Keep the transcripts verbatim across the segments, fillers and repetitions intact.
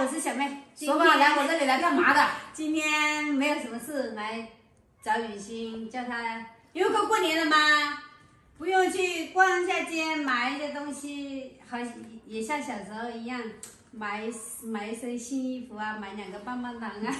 我是小妹。 说吧，来我这里来干嘛的？ 今天没有什么事，来找雨欣，叫她，因为快过年了嘛，不用去逛一下街买一些东西，好也像小时候一样，买买一身新衣服啊，买两个棒棒糖啊。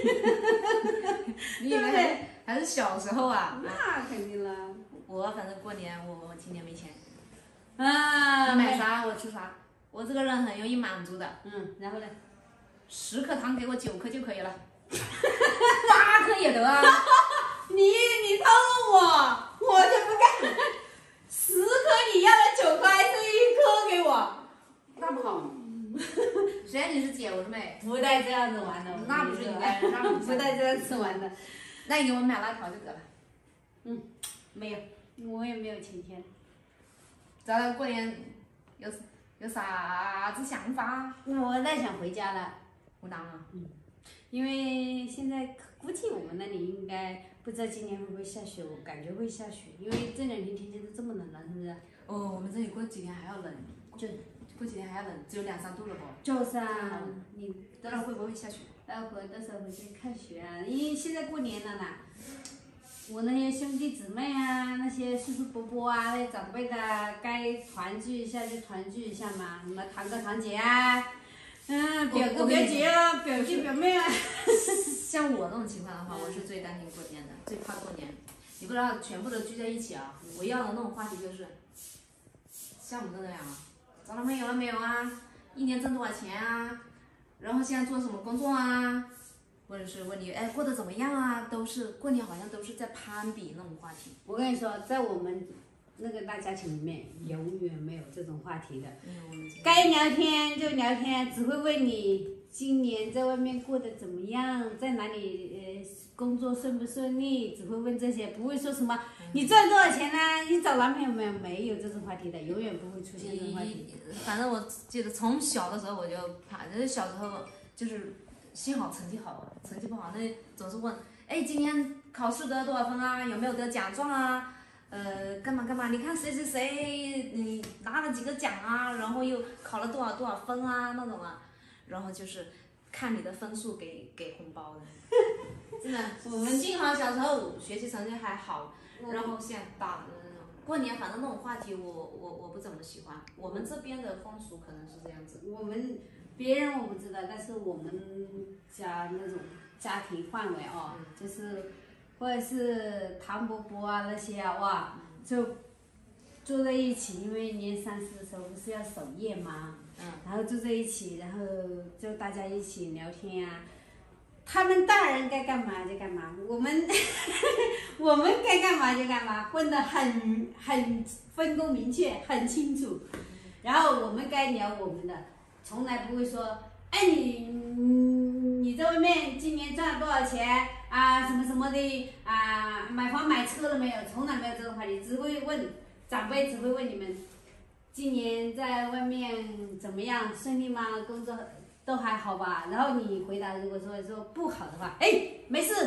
你以为还是还是小时候啊？ 那肯定了。 我反正过年我我今年没钱。 啊， 你买啥我吃啥，我这个人很容易满足的。 嗯，然后呢？ 十颗糖给我九颗就可以了，八颗也得啊。 你你套路我，我就不干。十颗你要了九颗，还是一颗给我？ 那不好。虽然你是姐，我是妹， 不带这样子玩的。 那不是应该，那不带这样子玩的。 那你给我买辣条就得了。 嗯，没有，我也没有钱钱。 咱们过年有有啥子想法？ 我在想回家了。 湖南啊， 嗯，因为现在估计我们那里应该不知道今年会不会下雪，我感觉会下雪，因为这两天天气都这么冷了，是不是？ 哦，我们这里过几天还要冷， 就过几天还要冷，只有两三度了不？ 就是啊，你到时候会不会下雪？ 待会到时候回去看雪啊，因为现在过年了啦。我那些兄弟姊妹啊，那些叔叔伯伯啊，那些长辈的，该团聚一下就团聚一下嘛，什么堂哥堂姐啊。嗯，表哥表姐啊，表弟表妹啊。 像我这种情况的话，我是最担心过年的，最怕过年。你不知道全部都聚在一起啊！我要的那种话题就是，像我们这样啊，找男朋友了没有啊？一年挣多少钱啊？然后现在做什么工作啊？或者是问你，哎，过得怎么样啊？都是过年好像都是在攀比那种话题。 我跟你说，在我们那个大家庭里面，永远没有这种话题的。 嗯， 该聊天就聊天，只会问你今年在外面过得怎么样，在哪里呃工作顺不顺利，只会问这些，不会说什么你赚多少钱呢？你找男朋友没有？没有这种话题的，永远不会出现这种话题。 反正我记得从小的时候我就怕，就是小时候就是幸好成绩好，成绩不好那总是问，哎，今年考试得多少分啊？有没有得奖状啊？呃，干嘛干嘛？你看谁谁谁，你拿了几个奖啊？然后又考了多少多少分啊？那种啊，然后就是看你的分数给给红包的。真的，我们幸好小时候学习成绩还好，然后现在大了，过年反正那种话题我我我不怎么喜欢。我们这边的风俗可能是这样子。 我们别人我不知道，但是我们家那种家庭范围哦，嗯、就是。或者是唐伯伯啊那些啊，哇，就坐在一起，因为年三十的时候不是要守夜吗？嗯，然后坐在一起，然后就大家一起聊天啊。他们大人该干嘛就干嘛，我们我们该干嘛就干嘛，分得很很分工明确，很清楚。然后我们该聊我们的，从来不会说，哎你你在外面今年赚了多少钱？啊，什么什么的啊，买房买车了没有？从来没有这种话题，只会问长辈，只会问你们今年在外面怎么样，顺利吗？工作都还好吧？然后你回答，如果说说不好的话，哎，没事，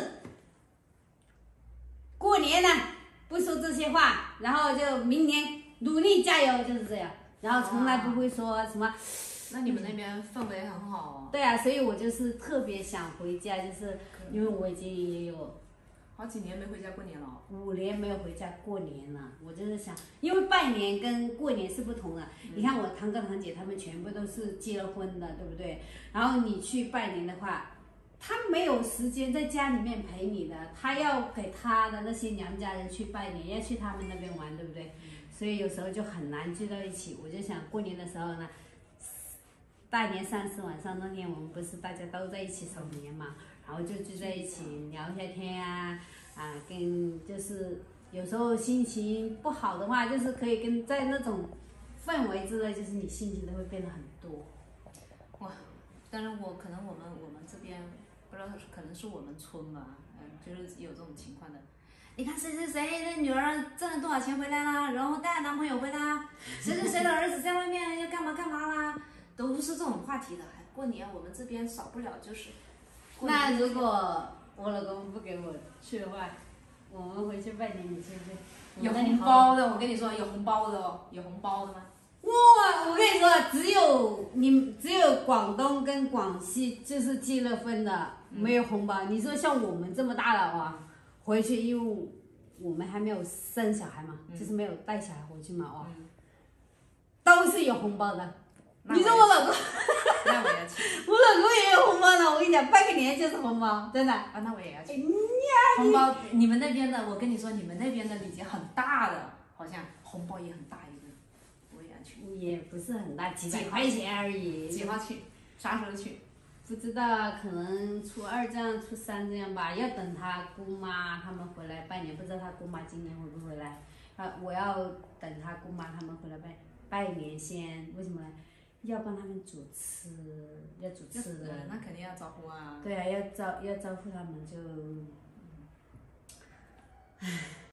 过年了，不说这些话，然后就明年努力加油，就是这样。然后从来不会说什么。 那你们那边氛围很好哦。 对啊，所以我就是特别想回家，就是因为我已经也有好几年没回家过年了。 五年没有回家过年了，我就是想，因为拜年跟过年是不同的。嗯、你看我堂哥堂姐他们全部都是结了婚的，对不对？然后你去拜年的话，他没有时间在家里面陪你的，他要给他的那些娘家人去拜年，要去他们那边玩，对不对？嗯、所以有时候就很难聚到一起。我就想过年的时候呢。大年三十晚上那天，我们不是大家都在一起守年嘛，然后就聚在一起聊一下天啊，啊，跟就是有时候心情不好的话，就是可以跟在那种氛围之内，就是你心情都会变得很多。 哇，但是我可能我们我们这边不知道可能是我们村吧，嗯，就是有这种情况的。你看谁谁谁的女儿挣了多少钱回来啦，然后带了男朋友回来，谁谁谁的儿子在外面要干嘛干嘛啦。都是这种话题的，过年我们这边少不了就是。 那如果我老公不给我去的话，我们回去拜年，你去不去？ 有红包的，我跟你说有红包的哦，有红包的吗？ 我我跟你说，只有你只有广东跟广西就是结了婚的没有红包。你说像我们这么大了哇，回去因为我们还没有生小孩嘛，就是没有带小孩回去嘛哇，都是有红包的。你说我老公， 那我要去。 我老公也有红包呢。我跟你讲，拜个年就是红包，真的。 啊，那我也要去。红包，你们那边的，我跟你说，你们那边的礼节很大的，好像红包也很大一个，我也要去。 也不是很大，几百块钱而已。 计划去，啥时候去？ 不知道，可能初二这样，初三这样吧。要等他姑妈他们回来拜年，不知道他姑妈今年会不会回来。啊，我要等他姑妈他们回来拜拜年先。为什么呢？要帮他们煮吃，要煮吃的。 那肯定要招呼啊。 对啊，要招要招呼他们就，唉。